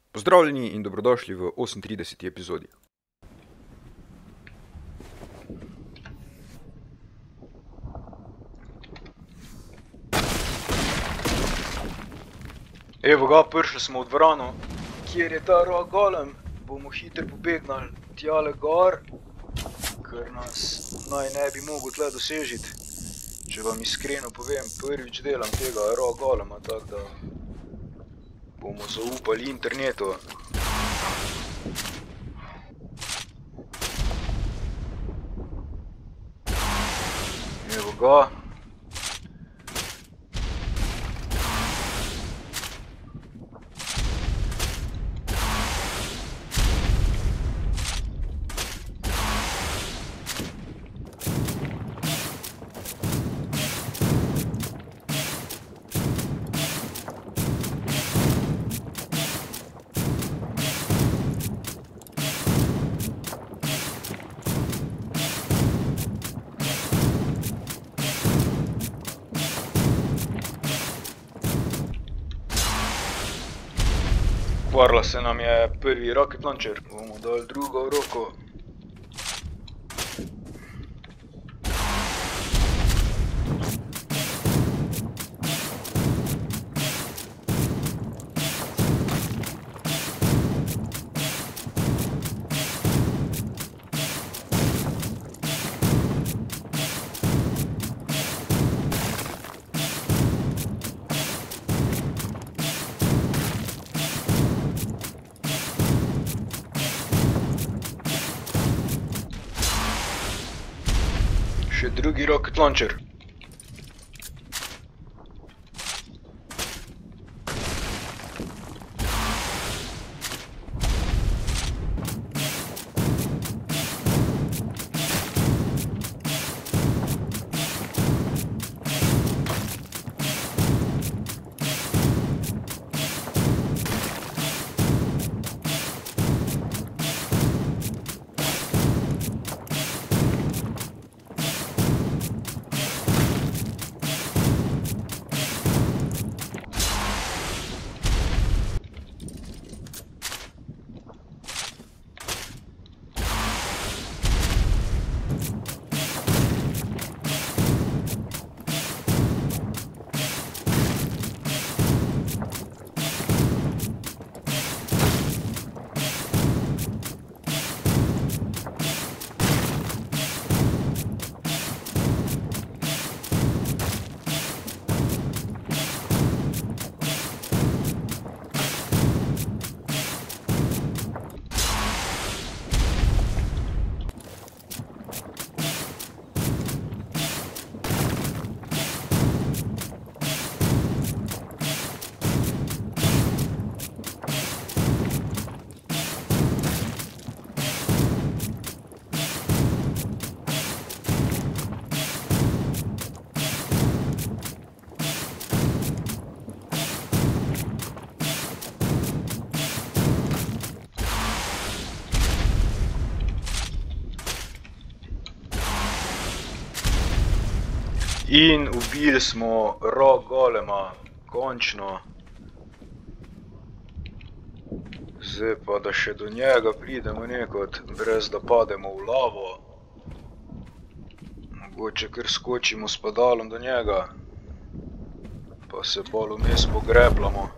Pozdravljeni in dobrodošli v 38. epizodi. Evo ga, prišli smo v dvorano, kjer je ta rock golem. Bomo hitro pobegnali tjale gor, ker nas naj ne bi mogel tle dosežiti. Če vam iskreno povem, prvič delam tega rock golema, tako da bomo zaupali internetu. Evo ga. Pokvarila se nam je prvi rocket launcher, bomo dali drugo v roko. Še drugi rocket launcher. In ubili smo rock golema, končno. Zdaj pa, da še do njega pridemo nekod, brez da pademo v lavo. Mogoče kar skočimo s padalom do njega, pa se pol vmes pogrebljamo.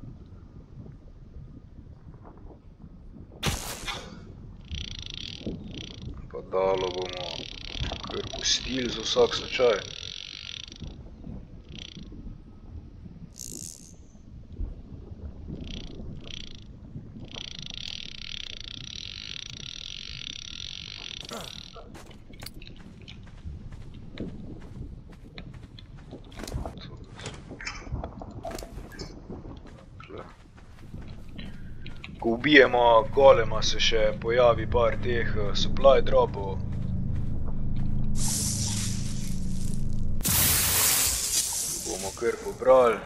Padalo bomo kar pustili za vsak slučaj. Ko ubijemo golema, se še pojavi par teh supply dropov. Bomo kar pobrali.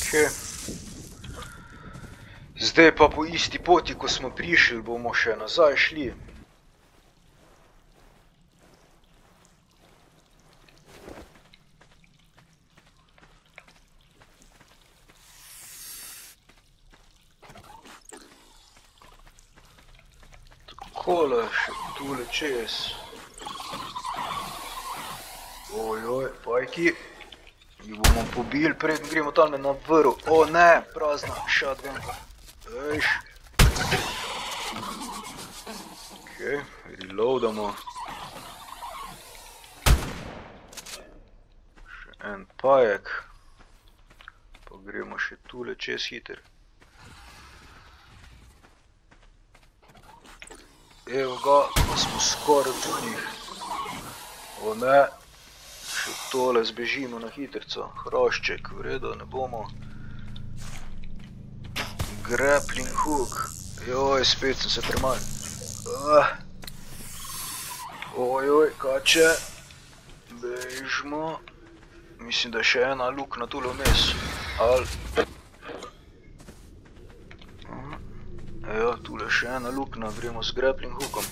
Okay. Zdaj pa po isti poti, ko smo prišli, bomo še nazaj šli. Takole še tule čez. Ojoj, pajki. Jih bomo pobili, preden gremo tam na vrhu. O ne, prazna shotgunka. Ejš. Ok, reloadamo. Še en pajek. Pa gremo še tule čez hiter. Evo ga, pa smo skoraj do njih. O ne. Še tole zbežimo na hitrico. Hrošček, v redu, ne bomo. Grappling hook. Joj, spet sem se premal. Ojoj, kače. Bežimo. Mislim, da je še ena luknja tule vmes. Ejo, tule še ena luknja, gremo z grappling hookom.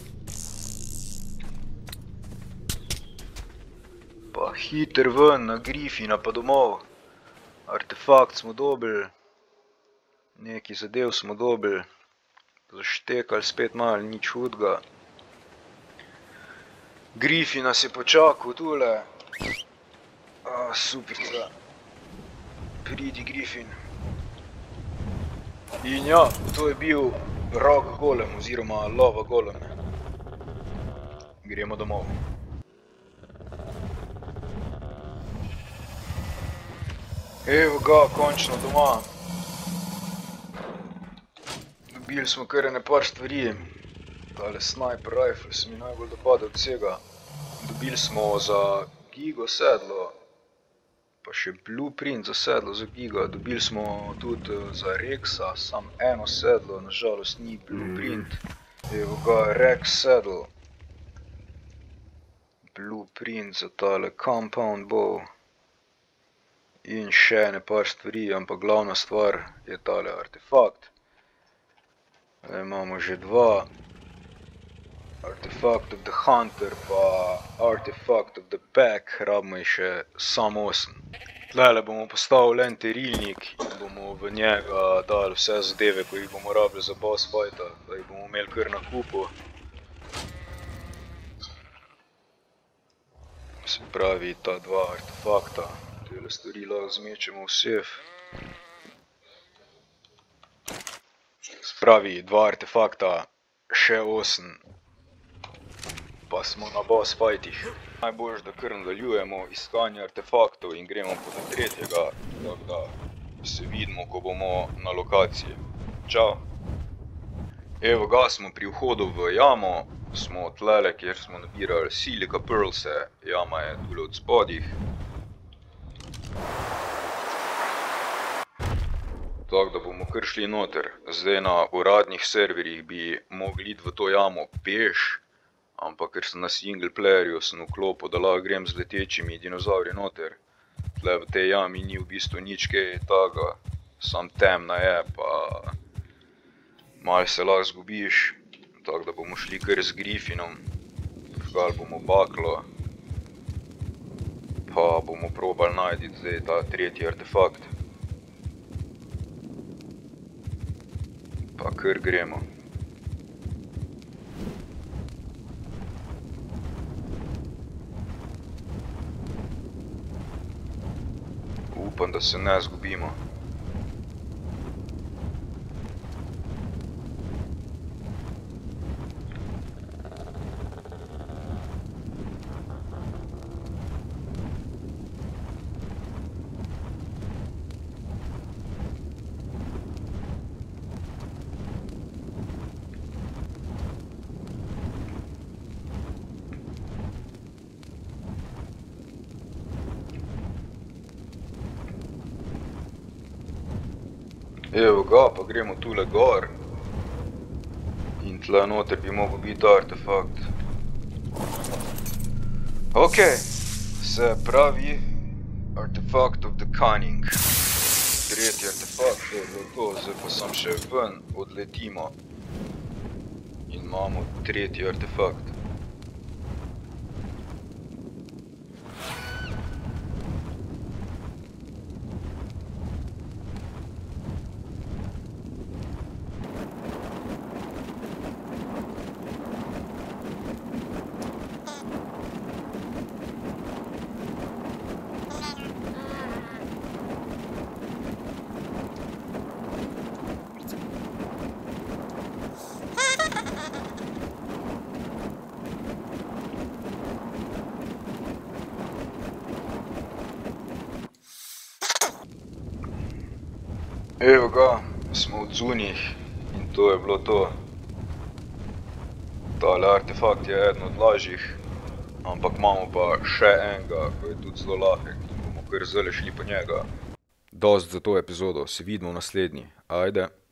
Pa hiter ven na Griffina pa domov. Artefakt smo dobili. Neki zadev smo dobili. Zaštekali spet malo, nič hudega. Griffin nas je počakal tule. Super, da. Pridi Griffin. In ja, to je bil rock golem oziroma lava golem. Gremo domov. Evo ga, končno doma. Dobili smo kar ene par stvari. Tale sniper rifle se mi najbolj dopada od vsega. Dobili smo za Gigo sedlo, pa še blueprint za sedlo za Giga. Dobili smo tudi za Rexa samo eno sedlo, nažalost ni blueprint. Evo ga, Rex sedlo. Blueprint za tale compound bow. In še ene par stvari, ampak glavna stvar je tale artefakt. Imamo že dva. Artifact of the Hunter pa Artifact of the Pack, rabimo jih še samo 8. Tlele bomo postavili en terilnik in bomo v njega dali vse zadeve, ko jih bomo rabili za boss fighta, da jih bomo imeli kar na kupu. Se pravi, ta dva artefakta. Tele stvari lahko zmečemo v sef. Spravi, dva artefakta, še 8. Pa smo na boss fightih. Najboljš, da kar nadaljujemo iskanje artefaktov in gremo po do tretjega, tako da se vidimo, ko bomo na lokaciji. Čau! Evo ga, smo pri vhodu v jamo. Smo tlele, kjer smo nabirali silica pearlse. Jama je tule od spodih. Tako da bomo kar šli noter. Zdaj na uradnih serverjih bi mogli iti v to jamo peš, ampak ker sem na single playerju, sem vklopil, da lahko grem z letečimi dinozauri noter. Tle v tej jami ni v bistvu nič kaj taga, sam temna je, pa malo se lahko zgubiš. Tako da bomo šli kar z Griffinom, trgali bomo baklo, pa bomo probali najti zdaj ta tretji artefakt. Pa kar gremo. Upam, da se ne zgubimo. Evo ga, pa gremo tule gor. In tle noter bi mogel biti artefakt. Ok, se pravi Artifact of the Cunning. tretji artefakt, to je bilo to, zdaj pa sam še ven odletimo. In imamo tretji artefakt. Evo ga, smo v zunih in to je bilo to. Tale artefakt je eden od lažjih, ampak imamo pa še enega, ko je tudi zelo lahek in bomo kar zdaj šli po njega. Dost za to epizodo, se vidimo v naslednji. Ajde.